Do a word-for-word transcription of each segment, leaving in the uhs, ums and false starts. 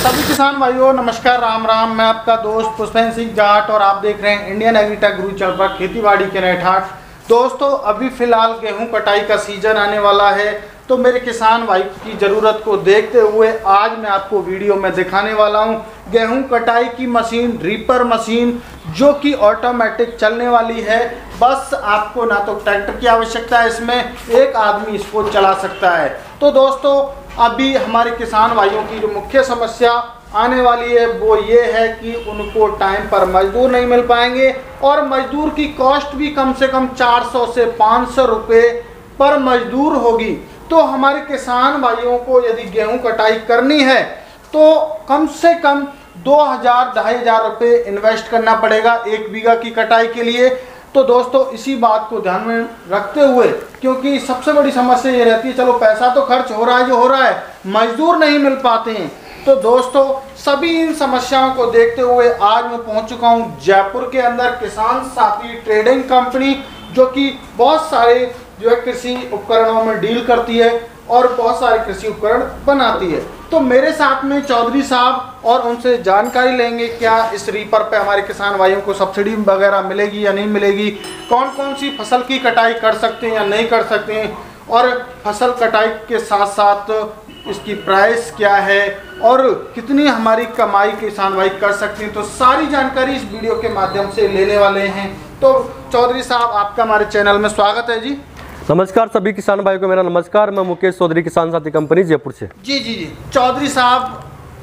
सभी किसान भाइयों नमस्कार, राम राम। मैं आपका दोस्त पुष्पेंद्र सिंह जाट और आप देख रहे हैं इंडियन एग्रीटेक गुरु चरपा खेती बाड़ी के नए ठाट। दोस्तों, अभी फिलहाल गेहूं कटाई का सीजन आने वाला है, तो मेरे किसान भाई की ज़रूरत को देखते हुए आज मैं आपको वीडियो में दिखाने वाला हूं गेहूं कटाई की मशीन, रीपर मशीन, जो कि ऑटोमेटिक चलने वाली है। बस आपको ना तो ट्रैक्टर की आवश्यकता है, इसमें एक आदमी इसको चला सकता है। तो दोस्तों, अभी हमारे किसान भाइयों की जो मुख्य समस्या आने वाली है वो ये है कि उनको टाइम पर मजदूर नहीं मिल पाएंगे और मजदूर की कॉस्ट भी कम से कम चार सौ से पाँच सौ रुपये पर मजदूर होगी। तो हमारे किसान भाइयों को यदि गेहूं कटाई करनी है तो कम से कम दो हज़ार ढाई हज़ार रुपये इन्वेस्ट करना पड़ेगा एक बीघा की कटाई के लिए। तो दोस्तों, इसी बात को ध्यान में रखते हुए, क्योंकि सबसे बड़ी समस्या ये रहती है चलो पैसा तो खर्च हो रहा है जो हो रहा है, मजदूर नहीं मिल पाते हैं। तो दोस्तों, सभी इन समस्याओं को देखते हुए आज मैं पहुंच चुका हूं जयपुर के अंदर किसान साथी ट्रेडिंग कंपनी, जो कि बहुत सारे जो है कृषि उपकरणों में डील करती है और बहुत सारे कृषि उपकरण बनाती है। तो मेरे साथ में चौधरी साहब और उनसे जानकारी लेंगे क्या इस रीपर पे हमारे किसान भाइयों को सब्सिडी वगैरह मिलेगी या नहीं मिलेगी, कौन कौन सी फसल की कटाई कर सकते हैं या नहीं कर सकते हैं, और फसल कटाई के साथ साथ इसकी प्राइस क्या है और कितनी हमारी कमाई किसान भाई कर सकते हैं। तो सारी जानकारी इस वीडियो के माध्यम से लेने वाले हैं। तो चौधरी साहब, आपका हमारे चैनल में स्वागत है जी। नमस्कार सभी किसान भाइयों को मेरा नमस्कार। मैं मुकेश चौधरी, किसान साथी कंपनी जयपुर से। जी जी जी चौधरी साहब,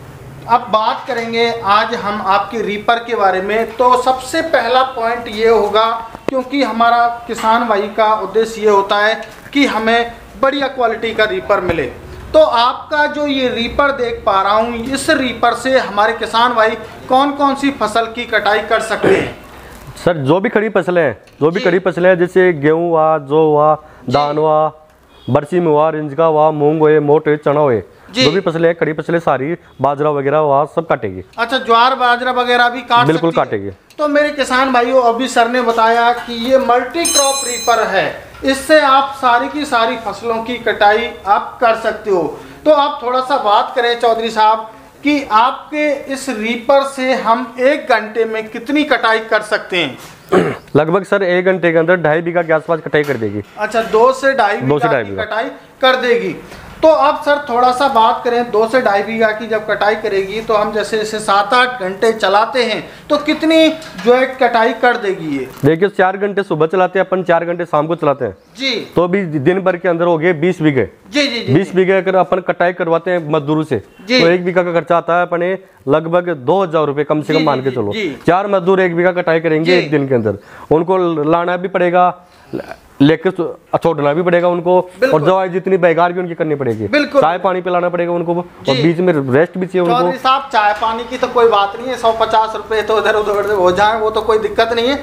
अब बात करेंगे आज हम आपके रीपर के बारे में। तो सबसे पहला पॉइंट ये होगा, क्योंकि हमारा किसान भाई का उद्देश्य ये होता है कि हमें बढ़िया क्वालिटी का रीपर मिले। तो आपका जो ये रीपर देख पा रहा हूँ, इस रीपर से हमारे किसान भाई कौन कौन सी फसल की कटाई कर सकते हैं? सर, जो भी खड़ी फसलें हैं, जो भी खड़ी फसलें हैं, जैसे गेहूँ हुआ, जौ हुआ, धान हुआ, बरसी में हुआ, रिंजका हुआ, मूंग हुए, मोट हुए, चना हुए, जो भी फसलें खड़ी फसलें सारी, बाजरा वगैरह हुआ, सब काटेगी। अच्छा, ज्वार बाजरा वगैरह भी काट बिल्कुल सकती काटेगी। तो मेरे किसान भाइयों, अभी सर ने बताया कि ये मल्टी क्रॉप रीपर है, इससे आप सारी की सारी फसलों की कटाई आप कर सकते हो। तो आप थोड़ा सा बात करें चौधरी साहब कि आपके इस रीपर से हम एक घंटे में कितनी कटाई कर सकते हैं? लगभग सर एक घंटे के अंदर ढाई बीघा के आसपास कटाई कर देगी। अच्छा, दो से ढाई बीघा की कटाई कर देगी। तो अब सर थोड़ा सा बात करें, दो से ढाई बीघा की जब कटाई करेगी तो हम जैसे जैसे सात आठ घंटे चलाते हैं तो कितनी जो है कटाई कर देगी ये? देखिए, चार घंटे सुबह चलाते हैं अपन, चार घंटे शाम को चलाते हैं जी, तो भी दिन भर के अंदर हो गए बीस बीघे। जी जी जी बीस बीघे अगर अपन कटाई करवाते हैं मजदूरों से तो एक बीघा का खर्चा आता है अपने लगभग दो हजार रुपए कम से कम मान के चलो। चार मजदूर एक बीघा कटाई करेंगे एक दिन के अंदर, उनको लाना भी पड़ेगा, लेकर छोड़ना भी पड़ेगा उनको, और दवाई जितनी बेकार की उनकी करनी पड़ेगी, चाय पानी पिलाना पड़ेगा उनको, और बीच में रेस्ट भी चाहिए उनको। साहब, चाय पानी की तो कोई बात नहीं है, सौ पचास रुपए तो इधर उधर हो जाए वो तो कोई दिक्कत नहीं है,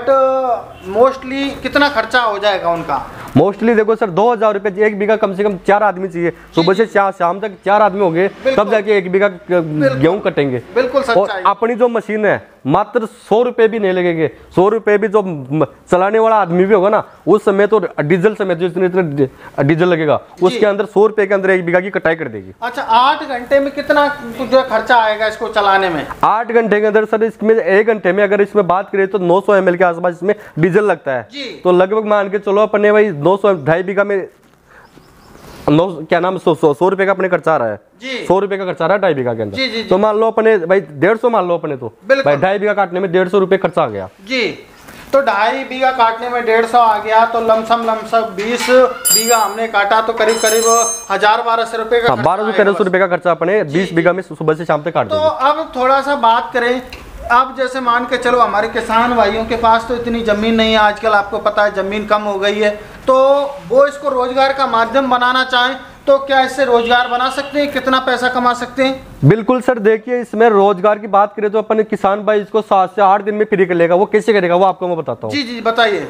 बट मोस्टली कितना खर्चा हो जाएगा उनका? मोस्टली देखो सर, दो हजार रुपए एक बीघा, कम से कम चार आदमी चाहिए, सुबह से शाम तक चार आदमी हो गए तब जाके एक बीघा गेहूं कटेंगे। बिल्कुल सच्चाई। और अपनी जो मशीन है मात्र सौ रुपए भी नहीं लगेंगे, सौ रुपए भी जो चलाने वाला आदमी भी होगा ना, उस समय तो डीजल समय जो इतने इतने डीजल लगेगा उसके अंदर सौ रुपए के अंदर एक बीघा की कटाई कर देगी। अच्छा, आठ घंटे में कितना जो खर्चा आएगा इसको चलाने में? आठ घंटे के अंदर सर, इसमें एक घंटे में अगर इसमें बात करें तो नौ सौ एम एल के आसपास इसमें डीजल लगता है। तो लगभग मान के चलो अपने भाई नौ सौ ढाई बीघा में नौ क्या नाम सौ सौ सौ रुपए का अपने खर्चा आ रहा है, सौ रुपए का खर्चा आ रहा है ढाई बीघा के अंदर। तो मान लो अपने भाई डेढ़ सौ मान लो अपने, तो भाई ढाई बीघा काटने में डेढ़ सौ रुपए खर्चा आ गया जी। तो ढाई बीघा काटने में डेढ़ सौ आ गया, तो लमसम लमसम बीस बीघा हमने काटा तो करीब करीब हजार बारह सौ रुपए का, बारह सौ तेरह सौ रुपए का खर्चा अपने बीस बीघा में सुबह से शाम तक काट। तो अब थोड़ा सा बात करें, अब जैसे मान के चलो हमारे किसान भाइयों के पास तो इतनी ज़मीन नहीं है, आजकल आपको पता है ज़मीन कम हो गई है, तो वो इसको रोजगार का माध्यम बनाना चाहें तो क्या इससे रोजगार बना सकते हैं? कितना पैसा कमा सकते हैं? बिल्कुल सर, देखिए इसमें रोजगार की बात करें तो अपन किसान भाई इसको सात से आठ दिन में फ्री कर लेगा। वो कैसे करेगा वो आपको मैं बताता हूँ। जी जी बताइए।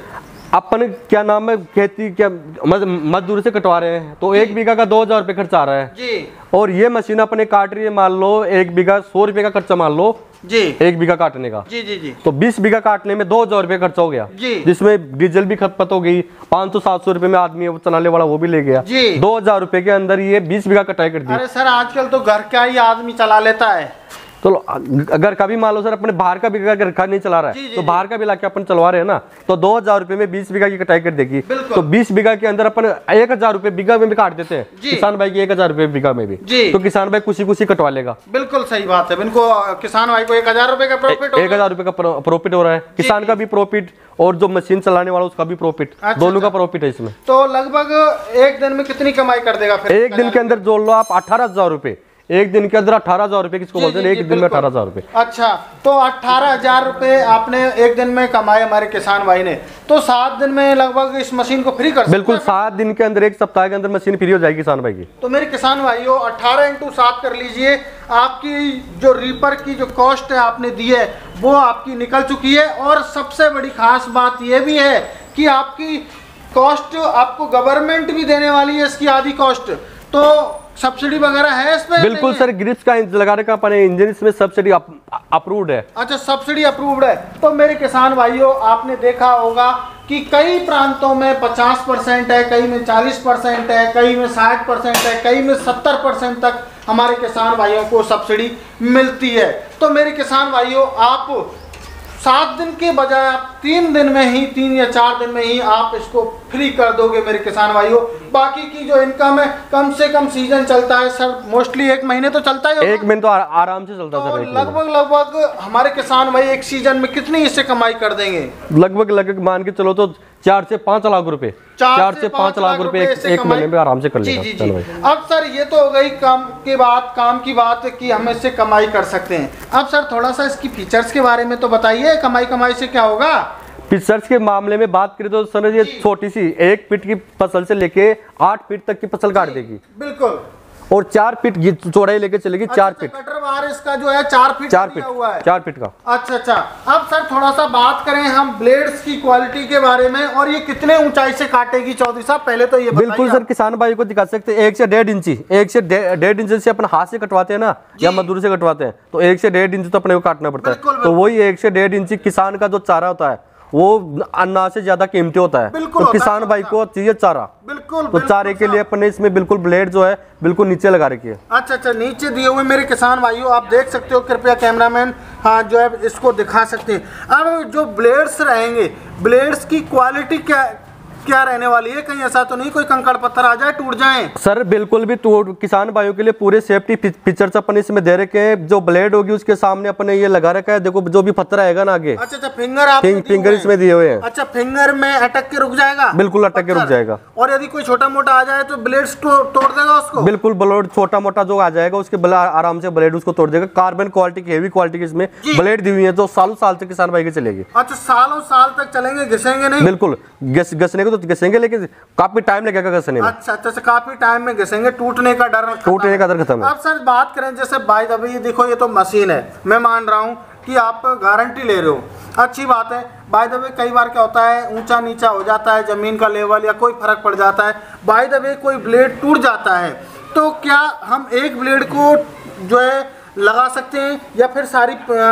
अपन क्या नाम है खेती क्या मजदूरी से कटवा रहे हैं तो एक बीघा का दो हजार रुपये खर्चा आ रहा है जी। और ये मशीन अपने काट रही है, मान लो एक बीघा सौ रुपए का खर्चा मान लो जी, एक बीघा काटने का जी जी जी, तो बीस बीघा काटने में दो हजार रुपये खर्चा हो गया जी, जिसमें डीजल भी खपत हो गई, पाँच सौ सात सौ रुपए में आदमी वो चलाने वाला वो भी ले गया जी। दो हजार रुपए के अंदर ये बीस बीघा कटाई कर दी। अरे सर आजकल तो घर का ही आदमी चला लेता है, तो अगर कभी मान लो सर अपने बाहर का भी अगर घर नहीं चला रहा है जी, जी, तो बाहर का भी लाके अपन चलवा रहे हैं ना, तो दो हजार रुपए में बीस बीघा की कटाई कर देगी। तो बीस बीघा के अंदर अपन एक हजार रुपए बीघा में भी काट देते हैं किसान भाई की, एक हजार रुपए बीघा में भी, तो किसान भाई कुछ कुछ कटवा लेगा। बिल्कुल सही बात है, इनको किसान भाई को एक हजार रुपए का प्रॉफिट, एक हजार रुपए का प्रॉफिट हो रहा है, किसान का भी प्रॉफिट और जो मशीन चलाने वाला उसका भी प्रॉफिट, दोनों का प्रॉफिट है इसमें। तो लगभग एक दिन में कितनी कमाई कर देगा फिर? एक दिन के अंदर जोड़ लो आप अठारह हजार रुपए, एक दिन के अंदर अठारह हजार रुपए किसको बोलते हैं, एक दिन में अठारह हजार रुपए। अच्छा, तो अठारह हजार रुपए आपने एक दिन में कमाए हमारे किसान भाई ने, तो सात दिन में लगभग इस मशीन को फ्री कर सकते हैं? बिल्कुल, सात दिन के अंदर, एक सप्ताह के अंदर मशीन फ्री हो जाएगी किसान भाई की। तो मेरे किसान भाइयों अठारह इंटू सात कर लीजिए, आपकी जो रीपर की जो कॉस्ट है आपने दी है वो आपकी निकल चुकी है। और सबसे बड़ी खास बात यह भी है कि आपकी कॉस्ट आपको गवर्नमेंट भी देने वाली है, इसकी आधी कॉस्ट, तो सब्सिडी वगैरह है इसमें? बिल्कुल सर, ग्रिप्स का लगाने का अपने इंजन इसमें सब्सिडी अप्रूव्ड है। अच्छा, सब्सिडी अप्रूव्ड है। तो मेरे किसान भाइयों आपने देखा होगा कि कई प्रांतों में पचास परसेंट है, कई में चालीस परसेंट है, कई में साठ परसेंट है, कई में सत्तर परसेंट तक हमारे किसान भाइयों को सब्सिडी मिलती है। तो मेरे किसान भाइयों आप सात दिन के बजाय आप तीन दिन में ही, तीन या चार दिन में ही आप इसको फ्री कर दोगे मेरे किसान भाइयों। बाकी की जो इनकम है कम से कम सीजन चलता है सर, मोस्टली एक महीने तो चलता है, एक महीने तो आराम से चलता है सर। लगभग लगभग हमारे किसान भाई एक सीजन में कितनी इससे कमाई कर देंगे? लगभग लगभग मान के चलो तो चार से पांच लाख रुपए, चार से पांच लाख रुपए एक महीने में आराम से कर लेगा। जी जी जी। अब सर ये तो हो गई काम की बात, काम की बात कि हम इससे कमाई कर सकते हैं। अब सर थोड़ा सा इसकी फीचर्स के बारे में तो बताइए, कमाई कमाई से क्या होगा? फीचर्स के मामले में बात करें तो सर ये छोटी सी एक फीट की फसल से लेके आठ फीट तक की फसल काट देगी। बिल्कुल, और चार फीट चौड़ाई लेके चलेगी। अच्छा, चार फीट कटर बार इसका जो है चार फीट चार फीट हुआ है, चार फीट का। अच्छा अच्छा। अब सर थोड़ा सा बात करें हम ब्लेड्स की क्वालिटी के बारे में, और ये कितने ऊंचाई से काटेगी चौधरी साहब, पहले तो ये बिल्कुल सर किसान भाई को दिखा सकते हैं, एक से डेढ़ इंची, एक से डेढ़ इंच से अपन हाथ से कटवाते हैं ना या मजदूरी से कटवाते हैं, तो एक से डेढ़ इंच तो अपने को काटना पड़ता है। तो वही एक से डेढ़ इंची किसान का जो चारा होता है वो अनाज से ज्यादा कीमती होता है, तो किसान भाई को चाहिए चारा। बिल्कुल, तो चारे के लिए अपने इसमें बिल्कुल ब्लेड जो है बिल्कुल नीचे लगा रखी है। अच्छा अच्छा, नीचे दिए हुए मेरे किसान भाइयों आप देख सकते हो, कृपया कैमरामैन हाँ जो है इसको दिखा सकते हैं। अब जो ब्लेड्स रहेंगे, ब्लेड्स की क्वालिटी क्या क्या रहने वाली है? कहीं ऐसा तो नहीं कोई कंकड़ पत्थर आ जाए टूट जाए? सर बिल्कुल भी टूट, किसान भाइयों के लिए पूरे सेफ्टी फीचर्स अपन इसमें दे रखे हैं। जो ब्लेड होगी उसके सामने अपने ये लगा रखा है, देखो जो भी पत्थर आएगा ना आगे। अच्छा अच्छा, फिंगर आप फिंग, फिंगर इसमें दिए हुए हैं। अच्छा, फिंगर में अटक के रुक जाएगा? बिल्कुल अटक के रुक जाएगा। और यदि कोई छोटा मोटा आ जाए तो ब्लेड तोड़ देगा उसको? बिल्कुल, ब्लेड छोटा मोटा जो आ जाएगा उसके आराम से ब्लेड उसको तोड़ देगा। कार्बन क्वालिटी की, हेवी क्वालिटी की इसमें ब्लेड दी हुई है, जो सालों साल तक किसान भाई की चलेगी। अच्छा, सालों साल तक चलेंगे, घिसेंगे नहीं? बिल्कुल, घसने को तो घसेंगे लेकिन काफी टाइम लगेगा घसने में। अच्छा अच्छा, काफी टाइम में घसेंगे, टूटने का डर टूटने का डर खत्म है। अब सर बात करें जैसे भाई अभी ये देखो, ये तो मशीन है, मैं मान रहा हूँ कि आप गारंटी ले रहे हो, अच्छी बात है। बाय द वे कई बार क्या होता है, ऊंचा नीचा हो जाता है जमीन का लेवल या कोई फर्क पड़ जाता है, बाय द वे कोई ब्लेड टूट जाता है, तो क्या हम एक ब्लेड को जो है लगा सकते हैं या फिर सारी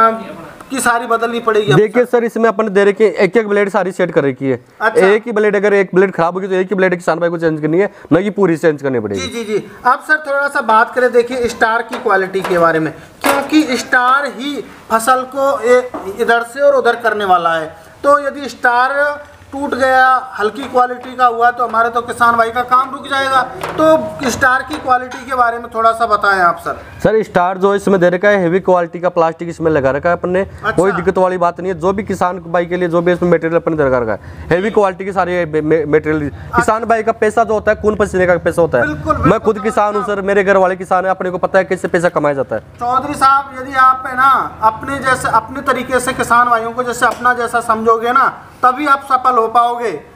की सारी बदलनी पड़ेगी? देखिए सर इसमें अपन दे रखे एक एक ब्लेड सारी सेट कर रखी है। अच्छा। एक ही ब्लेड, अगर एक ब्लेड खराब होगी तो एक ही ब्लेड किसान भाई को चेंज करनी है, न कि पूरी चेंज करनी पड़ेगी। जी जी जी। अब सर थोड़ा सा बात करें देखिए स्टार की क्वालिटी के बारे में, क्योंकि स्टार ही फसल को इधर से और उधर करने वाला है। तो यदि स्टार टूट गया, हल्की क्वालिटी का हुआ, तो हमारे तो किसान भाई का काम रुक जाएगा। तो स्टार की क्वालिटी के बारे में थोड़ा सा बताएं आप सर। सर स्टार जो इसमें दे रखा है हेवी क्वालिटी का प्लास्टिक इसमें लगा रखा है अपन ने। अच्छा। कोई दिक्कत वाली बात नहीं है, जो भी किसान भाई के लिए जो भी इसमें मटेरियल अपन ने लगा रखा है हेवी क्वालिटी के सारे मटेरियल। किसान भाई का पैसा जो होता है खून पसीने का पैसा होता है। बिल्कुल, मैं खुद किसान हूँ सर, मेरे घर वाले किसान है, अपने को पता है कैसे पैसा कमाया जाता है। चौधरी साहब यदि आप है ना अपने जैसे अपने तरीके से किसान भाइयों को जैसे अपना जैसा समझोगे ना, तभी आप सफल हो पाओगे।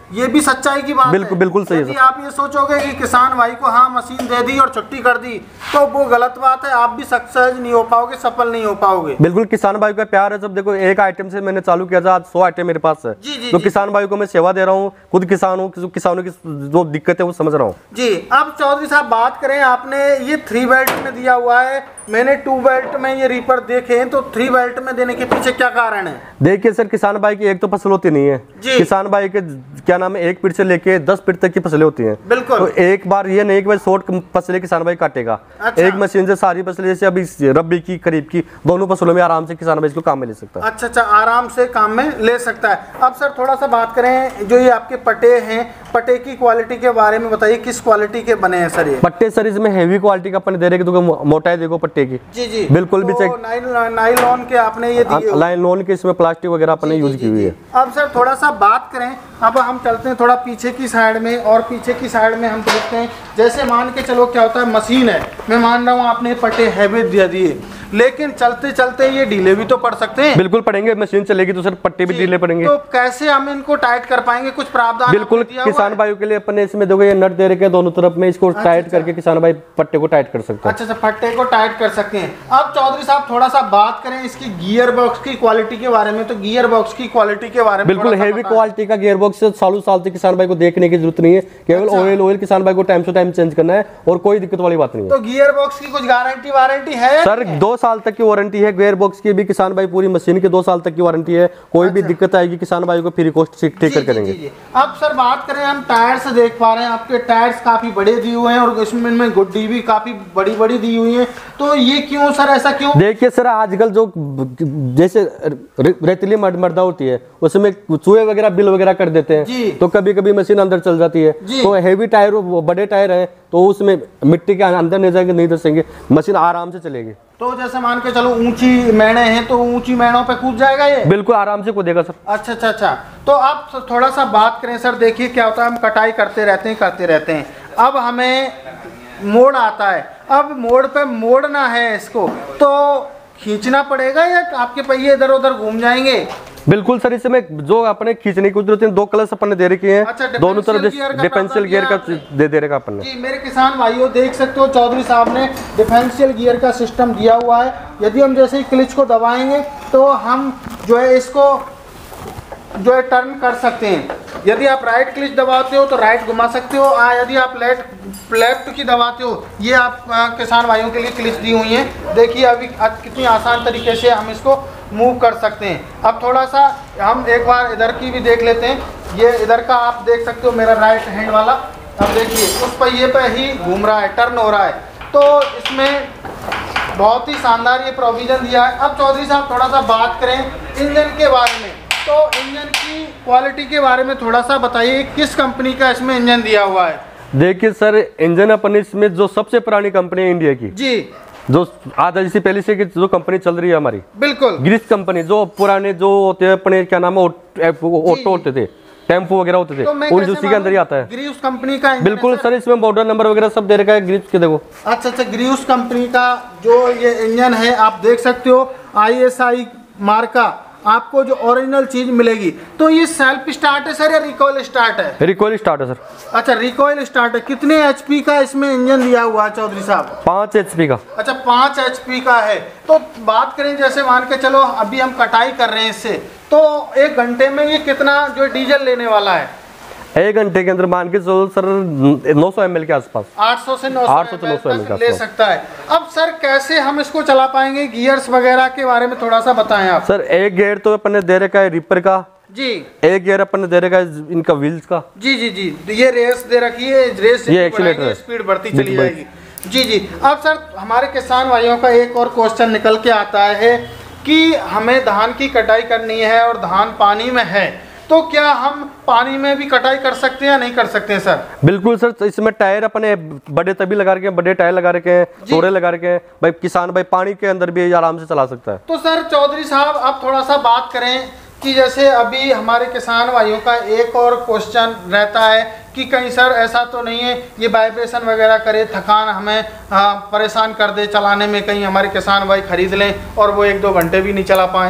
ये भी सच्चाई की बात है। बिल्कुल बिल्कुल सही है। आप ये सोचोगे कि किसान भाई को हाँ मशीन दे दी और छुट्टी कर दी तो वो गलत बात है, आप भी सक्सेस नहीं हो पाओगे, सफल नहीं हो पाओगे। बिल्कुल किसान भाई का प्यार है। जब देखो एक आइटम से मैंने चालू किया था, आज सौ आइटम मेरे पास है। जी, जी, तो जी, किसान भाई को मैं सेवा दे रहा हूँ, खुद किसान हूँ, किसानों की जो दिक्कत है वो समझ रहा हूँ। जी अब चौधरी साहब बात करें, आपने ये थ्री बेल्ट में दिया हुआ है, मैंने टू बेल्ट में ये रीपर देखे हैं, तो थ्री बेल्ट में देने के पीछे क्या कारण है? देखिए सर, किसान भाई की एक तो फसल होती नहीं है। किसान भाई के क्या नाम है, एक पीठ से लेके दस पीठ तक की फसलें होती हैं। बिल्कुल। तो एक बार ये नहीं कि शॉर्ट फसलें किसान भाई काटेगा। अच्छा। एक मशीन से सारी फसलें, जैसे अभी रबी की खरीफ की दोनों फसलों में आराम से किसान भाई इसको काम में ले सकता है। अच्छा अच्छा, आराम से काम में ले सकता है। अब सर थोड़ा सा बात करें, जो ये आपके पट्टे हैं, पट्टे की क्वालिटी के बारे में बताइए, किस क्वालिटी के बने हैं सर ये पट्टे? सर इसमें हेवी क्वालिटी का अपन दे रहे हैं, तो मोटाई देखो पट्टे की। जी जी बिल्कुल भी चेक, नाइलॉन के आपने ये दिए, नाइलॉन के, इसमें प्लास्टिक वगैरह आपने यूज की हुई है। अब सर थोड़ा सा बात करें, अब हम चलते हैं थोड़ा पीछे की साइड में, और पीछे की साइड में हम देखते हैं, जैसे मान के चलो क्या होता है, मशीन है, मैं मान रहा हूँ आपने पट्टे हैवी दे दिए, लेकिन चलते चलते ये ढीले भी तो पड़ सकते हैं। बिल्कुल पड़ेंगे, मशीन चलेगी तो सर पट्टे भी ढीले पड़ेंगे। तो कैसे हम इनको टाइट कर पाएंगे? कुछ प्रावधान बिल्कुल किसान भाइयों के लिए अपने इसमें देखो ये नट दे रखे हैं दोनों तरफ में, इसको अच्छा, टाइट अच्छा। करके किसान भाई पट्टे को टाइट कर सकते हैं। अच्छा अच्छा, पट्टे को टाइट कर सकते हैं। अब चौधरी साहब थोड़ा सा बात करें इसकी गियर बॉक्स की क्वालिटी के बारे में, तो गियर बॉक्स की क्वालिटी के बारे में बिल्कुल हेवी क्वालिटी का गियर बॉक्स है, सालों साल से किसान भाई को देखने की जरूरत नहीं है, केवल ऑयल ऑयल किसान भाई को टाइम टू टाइम चेंज करना है और कोई दिक्कत वाली बात नहीं है। तो गियर बॉक्स की कुछ गारंटी वारंटी है? सर दो साल तक की वारंटी है गियर बॉक्स की भी, किसान भाई पूरी मशीन की दो साल तक की वारंटी है, कोई भी दिक्कत आएगी किसान भाई को फ्री कॉस्ट ठीक कर करेंगे। अब सर बात करें, हम टायर से देख पा रहे हैं आपके टायर्स काफी बड़े दिए हुए हैं और इसमें में गुड्डी भी काफी बड़ी बड़ी दी हुई है, तो ये क्यों सर, ऐसा क्यों? देखिए सर, आजकल जो जैसे रेतीली मर्दा होती है उसमें चूहे वगैरह बिल वगैरह कर देते हैं, तो कभी कभी मशीन अंदर चल जाती है। तो हेवी टायर, बड़े टायर है तो उसमें मिट्टी के अंदर नहीं जाएंगे, नहीं धसेंगे, मशीन आराम से चलेगी। तो जैसे मान के चलो ऊंची मेड़े हैं तो ऊंची मेड़ों पे कूद जाएगा ये? बिल्कुल आराम से कूदेगा सर। अच्छा अच्छा अच्छा, तो आप थोड़ा सा बात करें सर, देखिए क्या होता है, हम कटाई करते रहते हैं करते रहते हैं, अब हमें मोड़ आता है, अब मोड़ पे मोड़ना है इसको तो खींचना पड़ेगा या आपके पहिए इधर उधर घूम जाएंगे? बिल्कुल सर, इसमें जो अपने खींचने की जरूरत है, दो क्लच अपन ने दे रखे हैं। अच्छा, दोनों तरफ डिफरेंशियल गियर का दे दे रखा अपन ने। जी मेरे किसान भाइयों देख सकते हो, चौधरी साहब ने डिफरेंशियल गियर का सिस्टम दिया हुआ है। यदि हम जैसे ही क्लच को दबाएंगे तो हम जो है इसको जो है टर्न कर सकते हैं। यदि आप राइट क्लिच दबाते हो तो राइट घुमा सकते हो, आ, यदि आप लेफ्ट लेफ्ट की दबाते हो, ये आप आ, किसान भाइयों के लिए क्लिच दी हुई हैं। देखिए अभी कितनी आसान तरीके से हम इसको मूव कर सकते हैं। अब थोड़ा सा हम एक बार इधर की भी देख लेते हैं, ये इधर का आप देख सकते हो मेरा राइट हैंड वाला, अब देखिए उस पहिए पे ही घूम रहा है, टर्न हो रहा है, तो इसमें बहुत ही शानदार ये प्रोविज़न दिया है। अब चौधरी साहब थोड़ा सा बात करें इंजन के बारे में, तो इंजन की क्वालिटी के बारे में थोड़ा सा बताइए, किस कंपनी का इसमें इंजन दिया हुआ है? देखिए सर, इंजन अपन इसमें जो सबसे पुरानी कंपनी है इंडिया की, जी जो आधा जैसी पहले से जो कंपनी चल रही है हमारी, बिल्कुल ग्रीस कंपनी, जो पुराने जो होते हैं अपने क्या नाम है ऑटो होते थे, टेम्पो वगैरह होते थे, तो उन उसी के अंदर ही आता है ग्रीस कंपनी का। बिल्कुल सर, इसमें मॉडल नंबर वगैरह सब दे रखा है ग्रीस के, देखो। अच्छा अच्छा, ग्रीस कंपनी का जो ये इंजन है आप देख सकते हो, आई एस आई मार्का आपको जो ओरिजिनल चीज मिलेगी। तो ये सेल्फ स्टार्ट है सर या रिकॉइल स्टार्ट है? रिकॉइल स्टार्ट है सर। अच्छा रिकॉइल स्टार्ट है। कितने एचपी का इसमें इंजन दिया हुआ है चौधरी साहब? पाँच एचपी का। अच्छा पाँच एचपी का है। तो बात करें जैसे मान के चलो अभी हम कटाई कर रहे हैं इससे, तो एक घंटे में ये कितना जो डीजल लेने वाला है? एक घंटे के अंदर मान के चलो सर नौ सौ एम एल के आसपास, आठ सौ से नौ सौ एम एल ले सकता है। अब सर कैसे हम इसको चला पाएंगे? गियर्स वगैरह के बारे में थोड़ा सा बताएं आप। सर एक गियर तो अपन ने दे रखा है रिपर का, जी एक गियर अपन ने दे रखा है इनका व्हील्स का, जी जी जी ये रेस दे रखी है, रेस ये एक्सीलरेटर, स्पीड बढ़ती चली जाएगी। जी जी। अब सर हमारे किसान भाइयों का एक और क्वेश्चन निकल के आता है कि हमें धान की कटाई करनी है और धान पानी में है, तो क्या हम पानी में भी कटाई कर सकते हैं या नहीं कर सकते हैं सर? बिल्कुल सर, इसमें टायर अपने बड़े तभी लगा रखे हैं, बड़े टायर लगा रखे हैं, थोड़े लगा रखे हैं, भाई किसान भाई पानी के अंदर भी आराम से चला सकता है। तो सर चौधरी साहब अब थोड़ा सा बात करें कि जैसे अभी हमारे किसान भाइयों का एक और क्वेश्चन रहता है कि कहीं सर ऐसा तो नहीं है ये वाइब्रेशन वगैरह करे, थकान हमें आ, परेशान कर दे चलाने में, कहीं हमारे किसान भाई खरीद लें और वो एक दो घंटे भी नहीं चला पाएँ?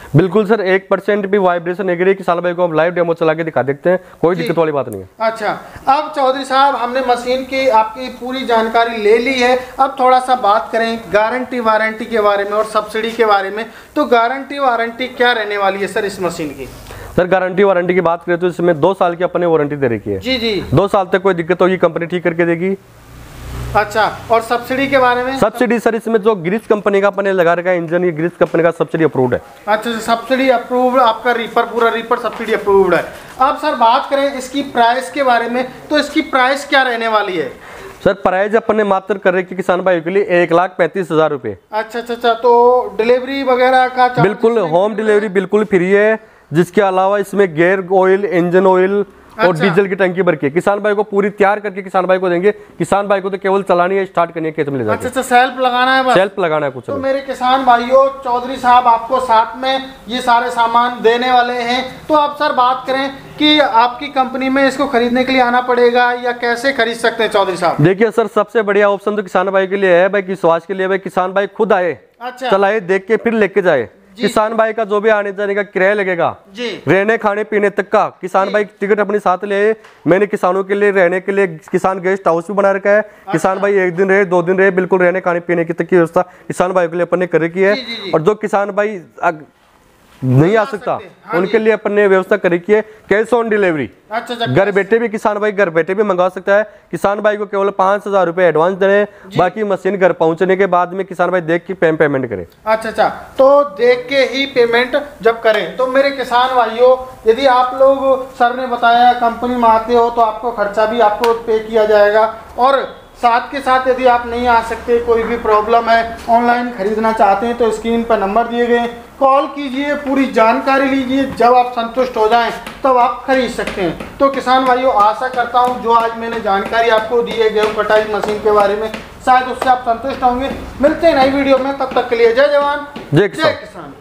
बिल्कुल सर, एक परसेंट भी वाइब्रेशन नहीं गिरी। किसान भाई को हम लाइव डेमो चला के दिखा देखते हैं, कोई दिक्कत वाली बात नहीं है। अच्छा, अब चौधरी साहब हमने मशीन की आपकी पूरी जानकारी ले ली है, अब थोड़ा सा बात करें गारंटी वारंटी के बारे में और सब्सिडी के बारे में। तो गारंटी वारंटी क्या रहने वाली है सर इस मशीन की? सर गारंटी वारंटी की बात करें तो इसमें दो साल की अपने वारंटी दे रखी है। जी जी, दो साल तक कोई दिक्कत होगी कंपनी ठीक करके देगी। अच्छा, और सब्सिडी के बारे में? सब्सिडी सर इसमें जो ग्रीस कंपनी का अपने लगा रखा है इंजन, ये ग्रीस कंपनी का सब्सिडी अप्रूव्ड है। अच्छा, सब्सिडी अप्रूव्ड, आपका रीपर पूरा रीपर सब्सिडी अप्रूव्ड है। अब सर बात करें इसकी प्राइस के बारे में, तो इसकी प्राइस क्या रहने वाली है? सर प्राइस अपने मात्र कर रहे किसान भाई के लिए एक लाख पैंतीस हजार रुपए। अच्छा अच्छा अच्छा, तो डिलीवरी वगैरह का बिल्कुल होम डिलीवरी बिल्कुल फ्री है। जिसके अलावा इसमें गेयर ऑयल, इंजन ऑयल और अच्छा। डीजल की टंकी भर के किसान भाई को पूरी तैयार करके किसान भाई को देंगे। किसान भाई को तो केवल चलानी है, स्टार्ट करनी है, खेत में ले जाके। अच्छा अच्छा, सेल्फ लगाना है बस? सेल्फ लगाना है कुछ तो नहीं। मेरे किसान भाइयों, चौधरी साहब आपको साथ में ये सारे सामान देने वाले हैं। तो आप सर बात करें कि आपकी कंपनी में इसको खरीदने के लिए आना पड़ेगा या कैसे खरीद सकते हैं चौधरी साहब? देखिए सर, सबसे बढ़िया ऑप्शन तो किसान भाई के लिए है भाई, विश्वास के लिए भाई, किसान भाई खुद आए, अच्छा, चलाए, देख के फिर लेके जाए। किसान भाई का जो भी आने जाने का किराया लगेगा, जी, रहने खाने पीने तक का, किसान भाई टिकट अपने साथ ले। मैंने किसानों के लिए रहने के लिए किसान गेस्ट हाउस भी बना रखा है। अच्छा। किसान भाई एक दिन रहे, दो दिन रहे, बिल्कुल रहने खाने पीने की तक की व्यवस्था किसान भाई के लिए अपन ने कर रखी है। जी, जी, जी। और जो किसान भाई नहीं आ सकता, हाँ, उनके लिए अपन ने व्यवस्था करी की है कैश ऑन डिलीवरी। अच्छा अच्छा, घर बैठे भी किसान भाई घर बैठे भी मंगा सकता है। किसान भाई को केवल पांच हजार रुपए एडवांस देने, बाकी मशीन घर पहुंचने के बाद में किसान भाई देख के पेमेंट करे। अच्छा अच्छा, तो देख के ही पेमेंट जब करें। तो मेरे किसान भाइयों, यदि आप लोग सर ने बताया कंपनी में आते हो तो आपको खर्चा भी आपको पे किया जाएगा, और साथ के साथ यदि आप नहीं आ सकते, कोई भी प्रॉब्लम है, ऑनलाइन खरीदना चाहते हैं तो स्क्रीन पर नंबर दिए गए, कॉल कीजिए, पूरी जानकारी लीजिए, जब आप संतुष्ट हो जाएं तब आप खरीद सकते हैं। तो किसान भाइयों, आशा करता हूं जो आज मैंने जानकारी आपको दी है गेहूं कटाई मशीन के बारे में, शायद उससे आप संतुष्ट होंगे। मिलते हैं नई वीडियो में, तब तक के लिए जय जवान जय किसान।